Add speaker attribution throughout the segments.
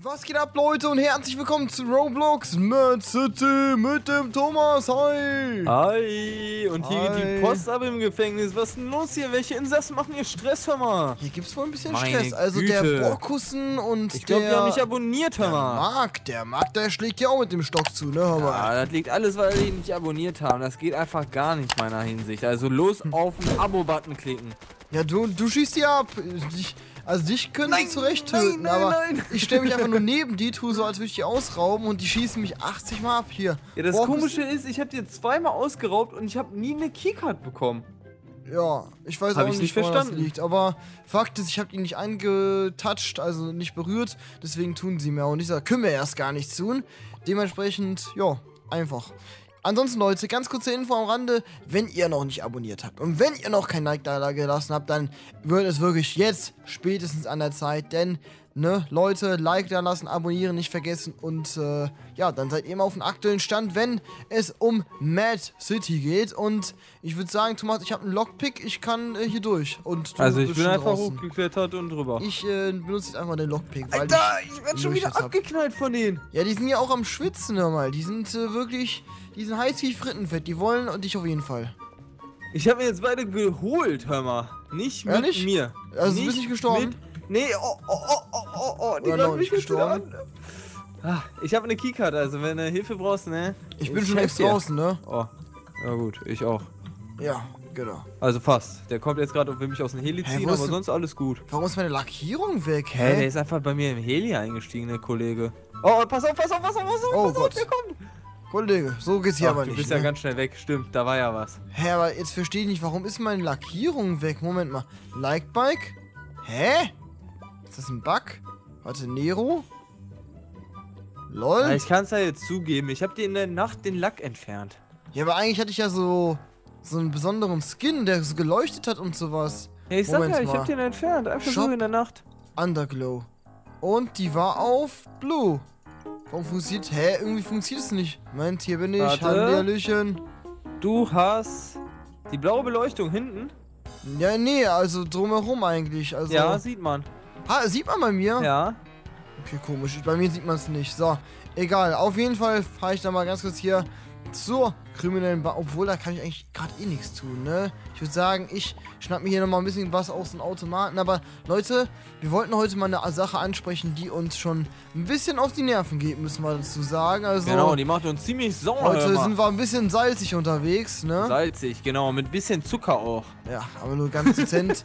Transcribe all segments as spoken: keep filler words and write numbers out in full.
Speaker 1: Was geht ab, Leute, und herzlich willkommen zu Roblox Mad City mit dem Thomas. Hi!
Speaker 2: Hi! Und hier
Speaker 1: Hi.
Speaker 2: geht die Post ab im Gefängnis. Was ist denn los hier? Welche Insassen machen hier Stress, hör mal?
Speaker 1: Hier gibt's wohl ein bisschen
Speaker 2: Meine
Speaker 1: Stress. Also
Speaker 2: Güte.
Speaker 1: der Borkussen und
Speaker 2: Ich
Speaker 1: der...
Speaker 2: glaube, die haben mich abonniert, hör
Speaker 1: der
Speaker 2: mal.
Speaker 1: Marc, der Marc, der schlägt ja auch mit dem Stock zu, ne, hör mal.
Speaker 2: Ja, das liegt alles, weil die nicht abonniert haben. Das geht einfach gar nicht, meiner Hinsicht. Also los auf den Abo-Button klicken.
Speaker 1: Ja, du, du schießt die ab. Ich, also dich können
Speaker 2: Nein,
Speaker 1: die zurecht
Speaker 2: nein,
Speaker 1: töten,
Speaker 2: nein,
Speaker 1: aber
Speaker 2: nein.
Speaker 1: ich stelle mich einfach nur neben die, tue so, als würde ich die ausrauben und die schießen mich achtzig Mal ab hier.
Speaker 2: Ja, das
Speaker 1: Borkussen-
Speaker 2: Komische ist, ich habe dir zweimal ausgeraubt und ich habe nie eine Keycard bekommen.
Speaker 1: Ja, ich weiß
Speaker 2: Hab
Speaker 1: auch
Speaker 2: ich
Speaker 1: nicht,
Speaker 2: nicht
Speaker 1: woran das
Speaker 2: verstanden.
Speaker 1: liegt, aber Fakt ist, ich habe die nicht angetouched, also nicht berührt, deswegen tun sie mir und ich sage, können wir erst gar nichts tun. Dementsprechend, ja, einfach. Ansonsten, Leute, ganz kurze Info am Rande, wenn ihr noch nicht abonniert habt und wenn ihr noch kein Like da gelassen habt, dann wird es wirklich jetzt spätestens an der Zeit, denn, ne, Leute, Like da lassen, abonnieren nicht vergessen und, äh, ja, dann seid ihr immer auf dem aktuellen Stand, wenn es um Mad City geht und ich würde sagen, Thomas, ich habe einen Lockpick, ich kann äh, hier durch und du
Speaker 2: Also ich
Speaker 1: bist
Speaker 2: bin
Speaker 1: schon
Speaker 2: einfach
Speaker 1: draußen.
Speaker 2: hochgeklettert und drüber.
Speaker 1: Ich äh, benutze jetzt einfach den Lockpick, weil
Speaker 2: Alter,
Speaker 1: ich,
Speaker 2: ich werde
Speaker 1: den
Speaker 2: schon wieder
Speaker 1: Durchschnitt hab.
Speaker 2: abgeknallt von denen.
Speaker 1: Ja, die sind ja auch am Schwitzen, hör mal. Die sind äh, wirklich, die sind heiß wie Frittenfett. Die wollen und dich auf jeden Fall.
Speaker 2: Ich habe mir jetzt beide geholt, hör mal. Nicht mit
Speaker 1: Ehrlich?
Speaker 2: mir.
Speaker 1: Also, du bist nicht gestorben?
Speaker 2: Mit, nee, oh, oh, oh, oh, oh, oh, die
Speaker 1: Oder noch
Speaker 2: greifen mich
Speaker 1: nicht
Speaker 2: jetzt wieder
Speaker 1: gestorben?
Speaker 2: an. Ah, ich habe eine Keycard, also wenn du Hilfe brauchst, ne?
Speaker 1: Ich bin schon
Speaker 2: helf
Speaker 1: längst
Speaker 2: dir.
Speaker 1: draußen, ne?
Speaker 2: Oh, ja gut, ich auch.
Speaker 1: Ja, genau.
Speaker 2: Also fast. Der kommt jetzt gerade und will mich aus dem Heli
Speaker 1: Hä,
Speaker 2: ziehen,
Speaker 1: wo ist
Speaker 2: aber
Speaker 1: denn-
Speaker 2: sonst alles gut.
Speaker 1: Warum ist meine Lackierung weg,
Speaker 2: Hä, der
Speaker 1: hä?
Speaker 2: ist einfach bei mir im Heli eingestiegen, der Kollege. Oh, pass auf, pass auf, pass auf, pass auf,
Speaker 1: Oh
Speaker 2: pass auf,
Speaker 1: Gott.
Speaker 2: der kommt.
Speaker 1: Kollege, so geht's hier
Speaker 2: Ach,
Speaker 1: aber
Speaker 2: du
Speaker 1: nicht,
Speaker 2: bist
Speaker 1: ne?
Speaker 2: ja ganz schnell weg, stimmt, da war ja was.
Speaker 1: Hä, aber jetzt verstehe ich nicht, warum ist meine Lackierung weg? Moment mal. Likebike? Hä? Ist das ein Bug? Warte, Nero? LOL?
Speaker 2: Ja, ich kann es ja jetzt zugeben, ich habe dir in der Nacht den Lack entfernt.
Speaker 1: Ja, aber eigentlich hatte ich ja so, so einen besonderen Skin, der so geleuchtet hat und sowas.
Speaker 2: Ja, ich sag
Speaker 1: Moment
Speaker 2: ja, ich
Speaker 1: mal.
Speaker 2: hab den entfernt, einfach
Speaker 1: Shop.
Speaker 2: so in der Nacht.
Speaker 1: Underglow. Und die war auf Blue. Warum funktioniert... Hä? Irgendwie funktioniert es nicht. Moment, hier bin ich.
Speaker 2: Warte.
Speaker 1: Hallöchen.
Speaker 2: Du hast die blaue Beleuchtung hinten.
Speaker 1: Ja, nee, also drumherum eigentlich. Also,
Speaker 2: Ja, sieht man.
Speaker 1: ha, sieht man bei mir?
Speaker 2: Ja.
Speaker 1: Okay, komisch. Bei mir sieht man es nicht. So, egal. Auf jeden Fall fahre ich da mal ganz kurz hier zur kriminellen Bahn. Obwohl, da kann ich eigentlich gerade eh nichts tun, ne? Ich würde sagen, ich schnapp mir hier nochmal ein bisschen was aus dem Automaten. Aber, Leute, wir wollten heute mal eine Sache ansprechen, die uns schon ein bisschen auf die Nerven geht, müssen wir dazu sagen. Also,
Speaker 2: Genau, die macht uns ziemlich sauer.
Speaker 1: heute
Speaker 2: hör mal.
Speaker 1: sind wir ein bisschen salzig unterwegs, ne?
Speaker 2: Salzig, genau, mit bisschen Zucker auch.
Speaker 1: Ja, aber nur ganz dezent.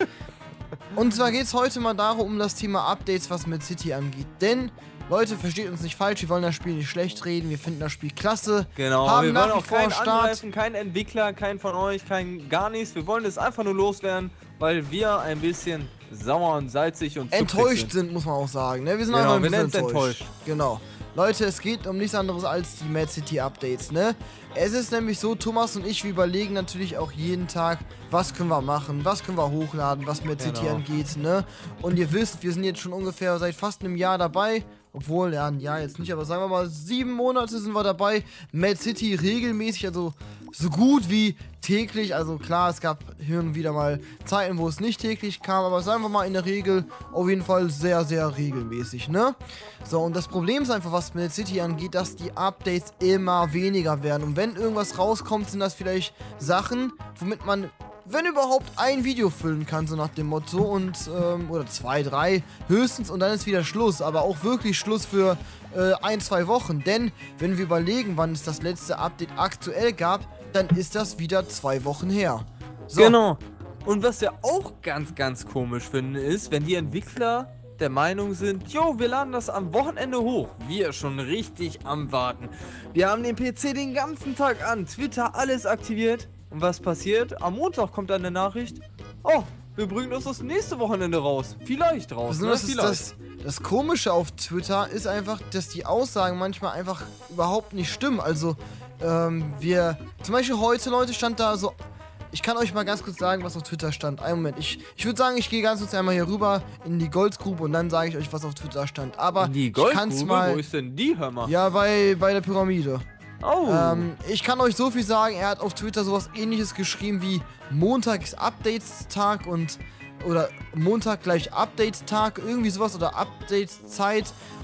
Speaker 1: Und zwar geht es heute mal darum, um das Thema Updates, was Mad City angeht. Denn, Leute, versteht uns nicht falsch, wir wollen das Spiel nicht schlecht reden, wir finden das Spiel klasse.
Speaker 2: Genau,
Speaker 1: haben
Speaker 2: wir
Speaker 1: nach
Speaker 2: wollen
Speaker 1: wie
Speaker 2: auch
Speaker 1: vor
Speaker 2: keinen
Speaker 1: Start.
Speaker 2: angreifen, keinen Entwickler, keinen von euch, kein gar nichts. Wir wollen es einfach nur loswerden, weil wir ein bisschen sauer und salzig und zuckrig
Speaker 1: Enttäuscht
Speaker 2: sind.
Speaker 1: sind, muss man auch sagen. Ne? Wir sind
Speaker 2: Genau,
Speaker 1: einfach ein
Speaker 2: wir
Speaker 1: bisschen
Speaker 2: nennen's
Speaker 1: enttäuscht.
Speaker 2: enttäuscht.
Speaker 1: Genau. Leute, es geht um nichts anderes als die Mad City Updates, ne? Es ist nämlich so, Thomas und ich, wir überlegen natürlich auch jeden Tag, was können wir machen, was können wir hochladen, was Mad City
Speaker 2: Genau.
Speaker 1: angeht, ne? Und ihr wisst, wir sind jetzt schon ungefähr seit fast einem Jahr dabei. Obwohl, ja, ein Jahr jetzt nicht, aber sagen wir mal, sieben Monate sind wir dabei. Mad City regelmäßig, also so gut wie täglich. Also klar, es gab hier und wieder mal Zeiten, wo es nicht täglich kam, aber sagen wir mal in der Regel auf jeden Fall sehr, sehr regelmäßig, ne? So, und das Problem ist einfach, was Mad City angeht, dass die Updates immer weniger werden. Und wenn irgendwas rauskommt, sind das vielleicht Sachen, womit man, wenn überhaupt, ein Video füllen kann, so nach dem Motto, und, ähm, oder zwei, drei, höchstens, und dann ist wieder Schluss, aber auch wirklich Schluss für äh, ein, zwei Wochen, denn, wenn wir überlegen, wann es das letzte Update aktuell gab, dann ist das wieder zwei Wochen her. So,
Speaker 2: Genau. Und was wir auch ganz, ganz komisch finden, ist, wenn die Entwickler der Meinung sind, jo, wir laden das am Wochenende hoch. Wir schon richtig am Warten. Wir haben den P C den ganzen Tag an, Twitter, alles aktiviert. Und was passiert? Am Montag kommt dann eine Nachricht, oh, wir bringen uns das nächste Wochenende raus. Vielleicht raus, ne?
Speaker 1: Besonders ist
Speaker 2: Vielleicht.
Speaker 1: das, das Komische auf Twitter ist einfach, dass die Aussagen manchmal einfach überhaupt nicht stimmen. Also, ähm, wir, zum Beispiel heute, Leute, stand da so, ich kann euch mal ganz kurz sagen, was auf Twitter stand. Einen Moment, ich, ich würde sagen, ich gehe ganz kurz einmal hier rüber in die Goldgrube und dann sage ich euch, was auf Twitter stand. Aber
Speaker 2: In die
Speaker 1: ich kann's
Speaker 2: Goldgrube?
Speaker 1: mal,
Speaker 2: Wo ist denn die, hör mal?
Speaker 1: ja, bei, bei der Pyramide.
Speaker 2: Oh.
Speaker 1: Ähm, ich kann euch so viel sagen, er hat auf Twitter sowas ähnliches geschrieben wie Montag ist Updates-Tag und oder Montag gleich Update-Tag, irgendwie sowas oder Update-Zeit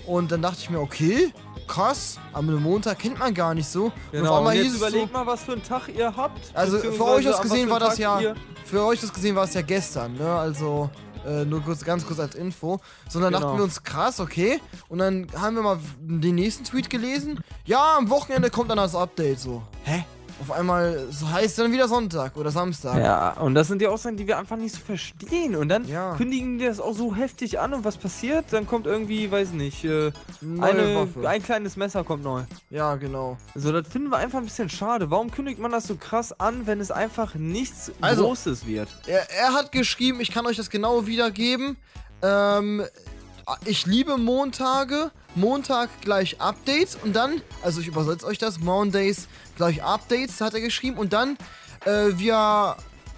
Speaker 1: Und dann dachte ich mir, okay, krass, am Montag kennt man gar nicht so. Und
Speaker 2: Genau,
Speaker 1: auf einmal
Speaker 2: und
Speaker 1: hieß
Speaker 2: jetzt
Speaker 1: es
Speaker 2: überlegt
Speaker 1: so,
Speaker 2: mal, was für einen Tag ihr habt.
Speaker 1: also für
Speaker 2: beziehungsweise
Speaker 1: euch aus
Speaker 2: an was
Speaker 1: gesehen
Speaker 2: für
Speaker 1: war
Speaker 2: einen
Speaker 1: das
Speaker 2: Tag
Speaker 1: ja,
Speaker 2: ihr-
Speaker 1: für euch das gesehen war es ja gestern, ne, also äh, nur kurz, ganz kurz als Info. So, dann
Speaker 2: Genau.
Speaker 1: dachten wir uns, krass, okay. Und dann haben wir mal den nächsten Tweet gelesen. Ja, am Wochenende kommt dann das Update, so. Hä? Auf einmal so heißt dann wieder Sonntag oder Samstag.
Speaker 2: Ja, und das sind die Aussagen, die wir einfach nicht so verstehen. Und dann
Speaker 1: Ja.
Speaker 2: kündigen die das auch so heftig an und was passiert? Dann kommt irgendwie, weiß nicht, äh,
Speaker 1: Neue
Speaker 2: eine,
Speaker 1: Waffe.
Speaker 2: ein kleines Messer kommt neu.
Speaker 1: Ja, genau.
Speaker 2: So, das finden wir einfach ein bisschen schade. Warum kündigt man das so krass an, wenn es einfach nichts
Speaker 1: Also-
Speaker 2: Großes wird?
Speaker 1: Er, er hat geschrieben, ich kann euch das genau wiedergeben. Ähm, ich liebe Montage. Montag gleich Updates und dann, also ich übersetze euch das, Mondays gleich Updates, hat er geschrieben. Und dann, äh, wir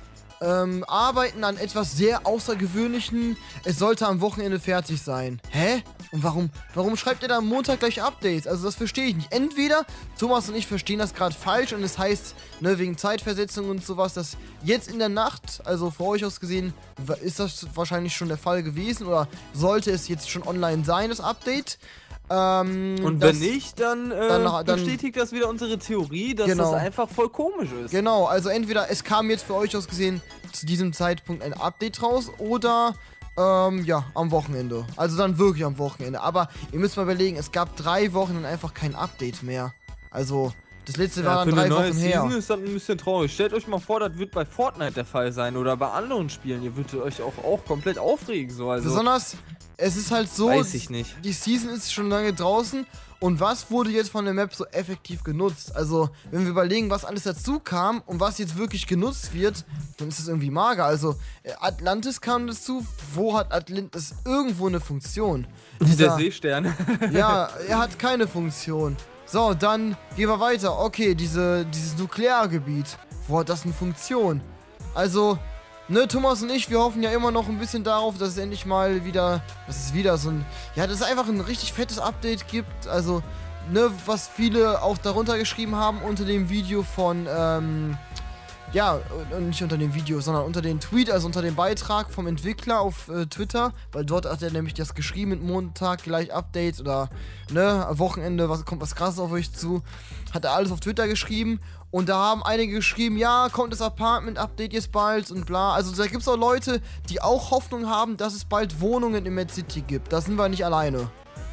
Speaker 1: ähm, arbeiten an etwas sehr Außergewöhnlichen. Es sollte am Wochenende fertig sein. Hä? Und warum, warum schreibt er da am Montag gleich Updates? Also das verstehe ich nicht. Entweder Thomas und ich verstehen das gerade falsch und es heißt, ne, wegen Zeitversetzung und sowas, dass jetzt in der Nacht, also für euch aus gesehen, wa- ist das wahrscheinlich schon der Fall gewesen oder sollte es jetzt schon online sein, das Update. Ähm,
Speaker 2: Und
Speaker 1: das-
Speaker 2: wenn nicht, dann, äh,
Speaker 1: dann- dann-
Speaker 2: bestätigt das wieder unsere Theorie, dass
Speaker 1: Genau.
Speaker 2: das einfach voll komisch ist.
Speaker 1: Genau, also entweder es kam jetzt für euch aus gesehen zu diesem Zeitpunkt ein Update raus oder ähm, ja, am Wochenende. Also dann wirklich am Wochenende. Aber ihr müsst mal überlegen, es gab drei Wochen und einfach kein Update mehr. Also das letzte war
Speaker 2: Ja,
Speaker 1: dann
Speaker 2: für eine
Speaker 1: drei
Speaker 2: neue
Speaker 1: Wochen
Speaker 2: Season
Speaker 1: her.
Speaker 2: ist das ein bisschen traurig. Stellt euch mal vor, das wird bei Fortnite der Fall sein oder bei anderen Spielen. Ihr würdet euch auch, auch komplett aufregen. So. Also,
Speaker 1: Besonders, es ist halt so,
Speaker 2: weiß ich nicht.
Speaker 1: die Season ist schon lange draußen. Und was wurde jetzt von der Map so effektiv genutzt? Also, wenn wir überlegen, was alles dazu kam und was jetzt wirklich genutzt wird, dann ist es irgendwie mager. Also, äh, Atlantis kam dazu. Wo hat Atlantis irgendwo eine Funktion?
Speaker 2: Der
Speaker 1: Dieser-
Speaker 2: Seestern.
Speaker 1: Ja, er hat keine Funktion. So, dann gehen wir weiter. Okay, diese, dieses Nukleargebiet. Wo hat das eine Funktion? Also, ne, Thomas und ich, wir hoffen ja immer noch ein bisschen darauf, dass es endlich mal wieder, dass es wieder so ein, ja, dass es einfach ein richtig fettes Update gibt. Also, ne, was viele auch darunter geschrieben haben unter dem Video von, ähm, ja, und nicht unter dem Video, sondern unter dem Tweet, also unter dem Beitrag vom Entwickler auf äh, Twitter, weil dort hat er nämlich das geschrieben mit Montag gleich Updates oder, ne, am Wochenende, was kommt was krasses auf euch zu, hat er alles auf Twitter geschrieben und da haben einige geschrieben, ja, kommt das Apartment-Update jetzt bald und bla, also da gibt es auch Leute, die auch Hoffnung haben, dass es bald Wohnungen in Mad City gibt, da sind wir nicht alleine.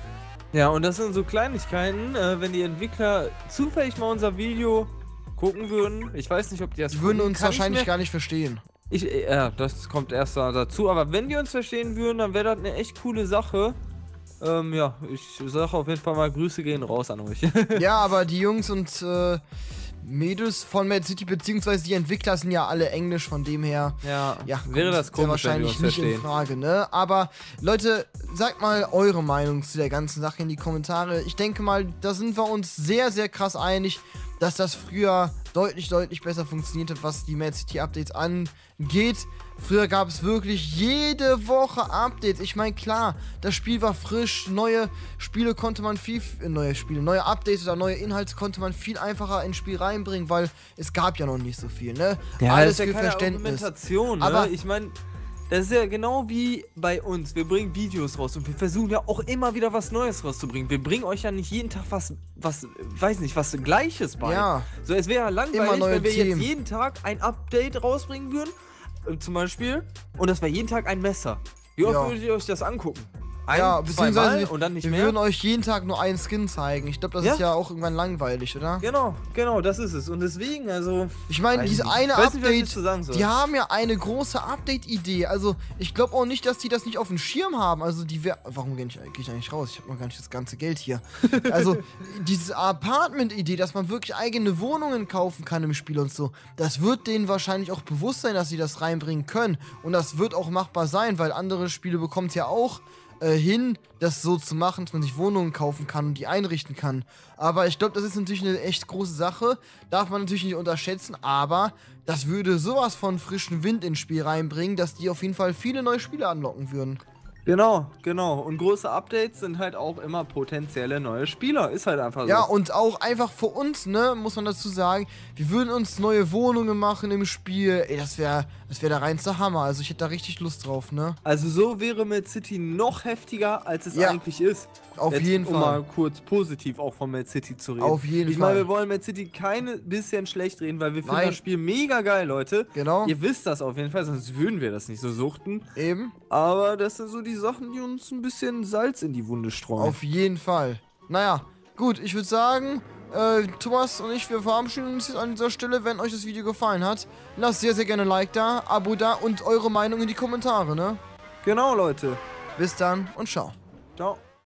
Speaker 2: Ja, und das sind so Kleinigkeiten, äh, wenn die Entwickler zufällig mal unser Video gucken würden. Ich weiß nicht, ob die das
Speaker 1: Die würden
Speaker 2: gucken,
Speaker 1: uns
Speaker 2: kann ich
Speaker 1: wahrscheinlich
Speaker 2: mir-
Speaker 1: gar nicht verstehen.
Speaker 2: Ich, äh, ja, das kommt erst da dazu. Aber wenn die uns verstehen würden, dann wäre das eine echt coole Sache. Ähm, ja, ich sage auf jeden Fall mal, Grüße gehen raus an euch.
Speaker 1: Ja, aber die Jungs und äh, Mädels von Mad City, beziehungsweise die Entwickler sind ja alle Englisch, von dem her,
Speaker 2: ja,
Speaker 1: ja,
Speaker 2: wäre
Speaker 1: kommt
Speaker 2: das
Speaker 1: sehr
Speaker 2: komisch, wenn die
Speaker 1: wahrscheinlich
Speaker 2: uns
Speaker 1: nicht in
Speaker 2: verstehen.
Speaker 1: Frage, ne? Aber Leute, sagt mal eure Meinung zu der ganzen Sache in die Kommentare. Ich denke mal, da sind wir uns sehr, sehr krass einig, dass das früher deutlich, deutlich besser funktioniert hat, was die Mad City Updates angeht. Früher gab es wirklich jede Woche Updates. Ich meine, klar, das Spiel war frisch. Neue Spiele konnte man viel, äh, neue Spiele, neue Updates oder neue Inhalte konnte man viel einfacher ins Spiel reinbringen, weil es gab ja noch nicht so viel, ne?
Speaker 2: Ja,
Speaker 1: Alles
Speaker 2: das ist ja
Speaker 1: für
Speaker 2: keine
Speaker 1: Verständnis.
Speaker 2: Argumentation, ne?
Speaker 1: Aber-
Speaker 2: ich meine, das ist ja genau wie bei uns. Wir bringen Videos raus und wir versuchen ja auch immer wieder was Neues rauszubringen. Wir bringen euch ja nicht jeden Tag was, was, weiß nicht, was Gleiches bei.
Speaker 1: Ja.
Speaker 2: So, es wäre ja
Speaker 1: Immer
Speaker 2: langweilig,
Speaker 1: neue
Speaker 2: wenn wir
Speaker 1: Themen.
Speaker 2: jetzt jeden Tag ein Update rausbringen würden, äh, zum Beispiel, und das wäre jeden Tag ein Messer. Wie oft
Speaker 1: Ja.
Speaker 2: würdet ihr euch das angucken? Ein,
Speaker 1: Ja,
Speaker 2: zweimal
Speaker 1: beziehungsweise
Speaker 2: und dann nicht
Speaker 1: wir
Speaker 2: mehr?
Speaker 1: würden euch jeden Tag nur einen Skin zeigen. Ich glaube, das
Speaker 2: Ja?
Speaker 1: ist ja auch irgendwann langweilig, oder?
Speaker 2: Genau, genau, das ist es. Und deswegen, also,
Speaker 1: Ich meine,
Speaker 2: Weiß
Speaker 1: diese
Speaker 2: nicht.
Speaker 1: eine
Speaker 2: Ich weiß nicht, was ich
Speaker 1: Update,
Speaker 2: dazu sagen soll.
Speaker 1: die haben ja eine große Update-Idee. Also, ich glaube auch nicht, dass die das nicht auf dem Schirm haben. Also, die wär, warum gehe ich, geh ich eigentlich raus? Ich habe noch gar nicht das ganze Geld hier. Also, diese Apartment-Idee, dass man wirklich eigene Wohnungen kaufen kann im Spiel und so, das wird denen wahrscheinlich auch bewusst sein, dass sie das reinbringen können. Und das wird auch machbar sein, weil andere Spiele bekommen es ja auch äh, hin, das so zu machen, dass man sich Wohnungen kaufen kann und die einrichten kann. Aber ich glaube, das ist natürlich eine echt große Sache. Darf man natürlich nicht unterschätzen, aber das würde sowas von frischen Wind ins Spiel reinbringen, dass die auf jeden Fall viele neue Spiele anlocken würden.
Speaker 2: Genau, genau. Und große Updates sind halt auch immer potenzielle neue Spieler. Ist halt einfach so.
Speaker 1: Ja, und auch einfach für uns, ne, muss man dazu sagen, wir würden uns neue Wohnungen machen im Spiel. Ey, das wäre das wär der reinste Hammer. Also ich hätte da richtig Lust drauf, ne?
Speaker 2: Also so wäre Mad City noch heftiger, als es
Speaker 1: Ja,
Speaker 2: eigentlich ist.
Speaker 1: auf
Speaker 2: Jetzt,
Speaker 1: jeden
Speaker 2: um
Speaker 1: Fall.
Speaker 2: mal kurz positiv auch von Mad City zu reden.
Speaker 1: Auf jeden
Speaker 2: ich meine,
Speaker 1: Fall.
Speaker 2: wir wollen Mad City keine bisschen schlecht reden, weil wir finden
Speaker 1: Nein.
Speaker 2: das Spiel mega geil, Leute.
Speaker 1: Genau.
Speaker 2: Ihr wisst das auf jeden Fall, sonst würden wir das nicht so suchten.
Speaker 1: Eben.
Speaker 2: Aber das sind so die Sachen, die uns ein bisschen Salz in die Wunde streuen.
Speaker 1: Auf jeden Fall. Naja, gut, ich würde sagen, äh, Thomas und ich, wir verabschieden uns jetzt an dieser Stelle. Wenn euch das Video gefallen hat, lasst sehr, sehr gerne ein Like da, Abo da und eure Meinung in die Kommentare, ne?
Speaker 2: Genau, Leute.
Speaker 1: Bis dann und ciao.
Speaker 2: Ciao.